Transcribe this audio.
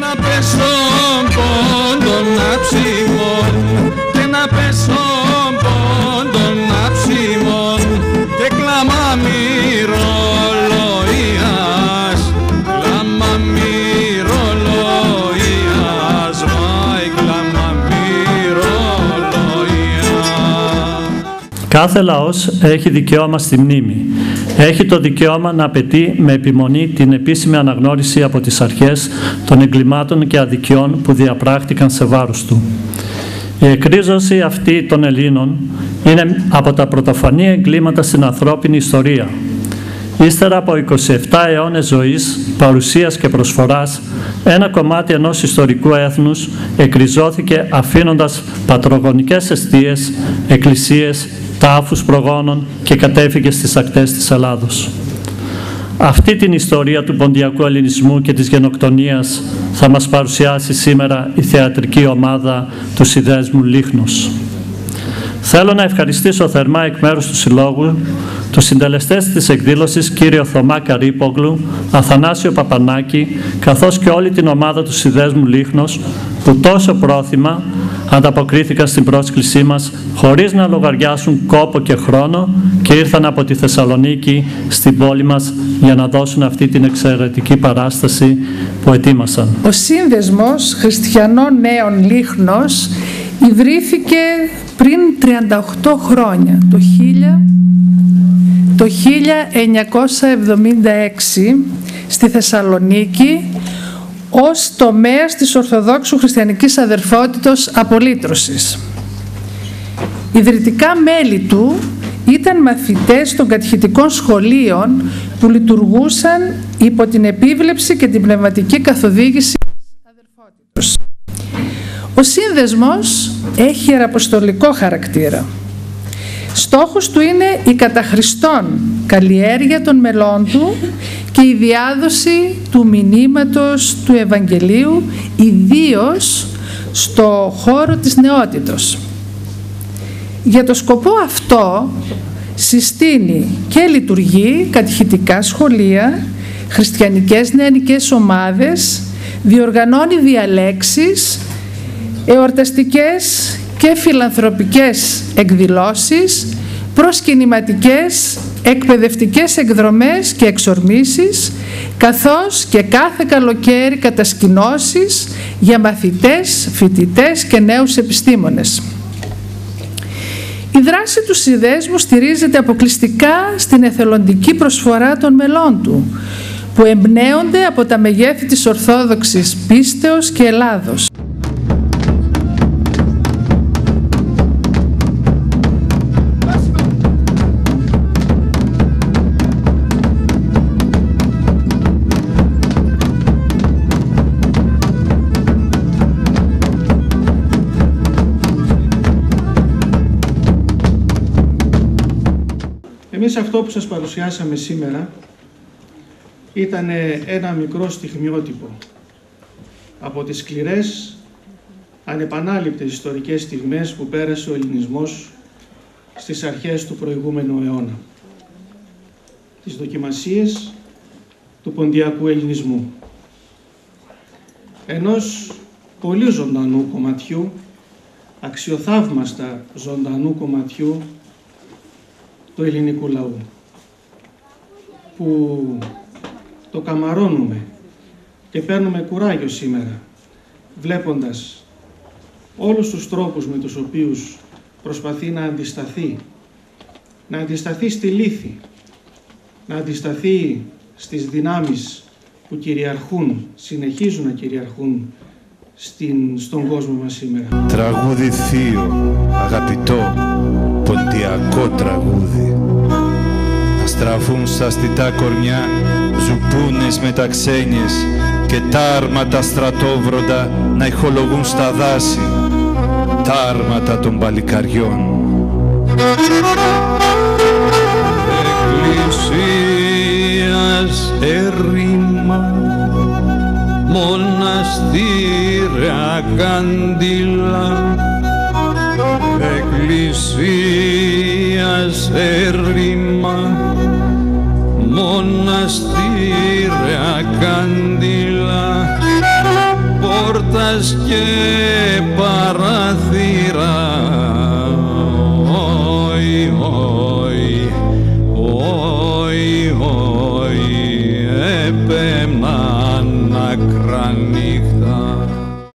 να πέσω πόντων αψιμών και να πέσω πόντων αψιμών και κλάμα μυρολογίας, κλάμα μυρολογίας, βάι κλάμα μυρολογίας. Κάθε λαός έχει δικαίωμα στη μνήμη. Έχει το δικαίωμα να απαιτεί με επιμονή την επίσημη αναγνώριση από τις αρχές των εγκλημάτων και αδικιών που διαπράχτηκαν σε βάρος του. Η εκρίζωση αυτή των Ελλήνων είναι από τα πρωτοφανή εγκλήματα στην ανθρώπινη ιστορία. Ύστερα από 27 αιώνες ζωής, παρουσίας και προσφοράς, ένα κομμάτι ενός ιστορικού έθνους εκριζώθηκε αφήνοντας πατρογονικές εστίες, εκκλησίες, τάφους προγόνων και κατέφυγε στις ακτές της Ελλάδος. Αυτή την ιστορία του ποντιακού ελληνισμού και της γενοκτονίας θα μας παρουσιάσει σήμερα η θεατρική ομάδα του Συνδέσμου Λίχνος. Θέλω να ευχαριστήσω θερμά εκ μέρους του Συλλόγου τους συντελεστές της εκδήλωσης κύριο Θωμά Καρύπογλου, Αθανάσιο Παπανάκη, καθώς και όλη την ομάδα του Συνδέσμου Λίχνος που τόσο πρόθυμα ανταποκρίθηκαν στην πρόσκλησή μας χωρίς να λογαριάσουν κόπο και χρόνο και ήρθαν από τη Θεσσαλονίκη στην πόλη μας για να δώσουν αυτή την εξαιρετική παράσταση που ετοίμασαν. Ο Σύνδεσμος Χριστιανών Νέων Λίχνος ιδρύθηκε πριν 38 χρόνια, το 1976 στη Θεσσαλονίκη ως τομέας της Ορθοδόξου Χριστιανικής Αδερφότητος Απολύτρωσης. Ιδρυτικά μέλη του ήταν μαθητές των κατηχητικών σχολείων που λειτουργούσαν υπό την επίβλεψη και την πνευματική καθοδήγηση της αδερφότητος. Ο Σύνδεσμος έχει ιεραποστολικό χαρακτήρα. Στόχος του είναι η κατά Χριστόν καλλιέργεια των μελών του και η διάδοση του μηνύματος του Ευαγγελίου, ιδίως στο χώρο της νεότητος. Για το σκοπό αυτό συστήνει και λειτουργεί κατηχητικά σχολεία, χριστιανικές νεανικές ομάδες, διοργανώνει διαλέξεις, εορταστικές και φιλανθρωπικές εκδηλώσεις, προσκυνηματικές, εκπαιδευτικές εκδρομές και εξορμήσεις, καθώς και κάθε καλοκαίρι κατασκηνώσεις για μαθητές, φοιτητές και νέους επιστήμονες. Η δράση του Συνδέσμου στηρίζεται αποκλειστικά στην εθελοντική προσφορά των μελών του, που εμπνέονται από τα μεγέθη της Ορθόδοξης πίστεως και Ελλάδος. Εμείς αυτό που σας παρουσιάσαμε σήμερα ήταν ένα μικρό στιγμιότυπο από τις σκληρές, ανεπανάληπτες ιστορικές στιγμές που πέρασε ο ελληνισμός στις αρχές του προηγούμενου αιώνα. Τις δοκιμασίες του ποντιακού ελληνισμού. Ενός πολύ ζωντανού κομματιού, αξιοθαύμαστα ζωντανού κομματιού του ελληνικού λαού, που το καμαρώνουμε και παίρνουμε κουράγιο σήμερα, βλέποντας όλους τους τρόπους με τους οποίους προσπαθεί να αντισταθεί στη λύθη, να αντισταθεί στις δυνάμεις που κυριαρχούν, συνεχίζουν να κυριαρχούν στον κόσμο μας σήμερα. Τραγούδι θείο, αγαπητό, ποντιακό τραγούδι. Θα στραφούν στα στιτά κορμιά ζουπούνες με τα ξένιες και τα άρματα στρατόβροντα να ηχολογούν στα δάση τα άρματα των παλικαριών. Εκκλησίας ερήμα, μοναστήρια καντήλα, εκκλησίας ερήμα, μοναστήρια καντήλα, πόρτας και παραθύρα, όι, όι, όι, όι, έπαιρναν άκρα νύχτα.